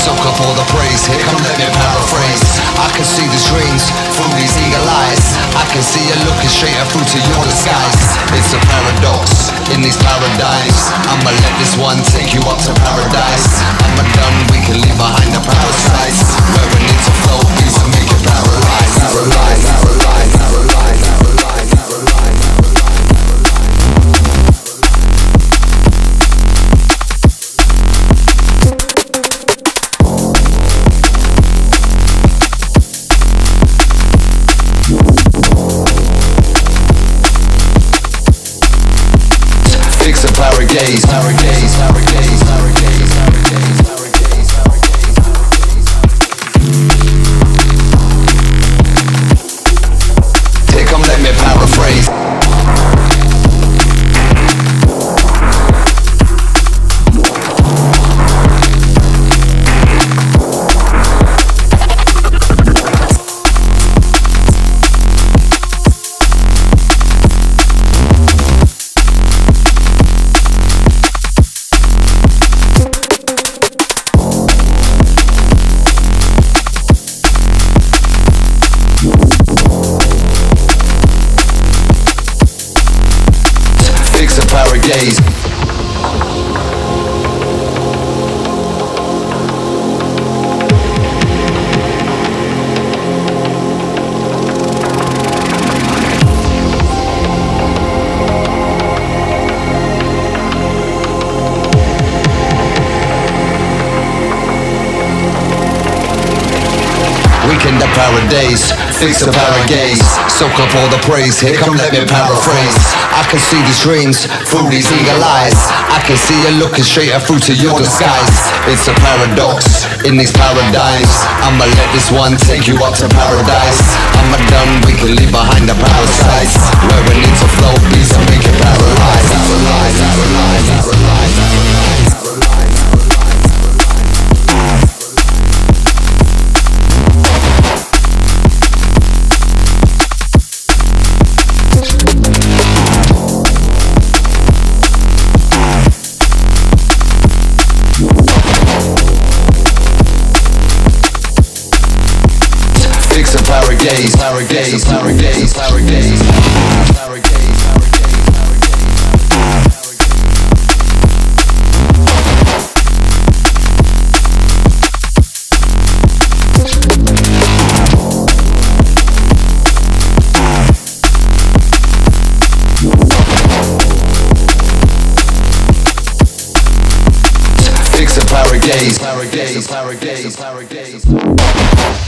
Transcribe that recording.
soak up all the praise. Here come let me paraphrase. I can see the dreams through these eagle eyes. I can see you looking straight through to your disguise. It's a paradox in these paradigms. I'ma let this one take you up to paradise. I'm done, we can leave behind the parasites. Where we need to flow, please to make it paralyzed. Paralyzed, paralyzed, paralyzed, paralyzed, paralyzed. Fix a paragaze, paragaze, paragaze, paragaze, paragaze, paragaze, paragaze. Here come let me paraphrase. Paragaze. Weekend of paradays, fix a paragaze, soak up all the praise. Here come let me paraphrase. I can see these dreams through these eagle eyes. I can see you looking straight through to your disguise. It's a paradox in these paradigms. I'ma let this one take you up to paradise. I'm done, we can leave behind the parasites. Where we need to flow, please to make it paralyzed. Paralyzed, paralyzed, paralyzed, paralyzed, paralyzed. Fix a paragaze, paragaze, paragaze, paragaze, paragaze, paragaze, Fix a paragaze, paragaze, paragaze, paragaze.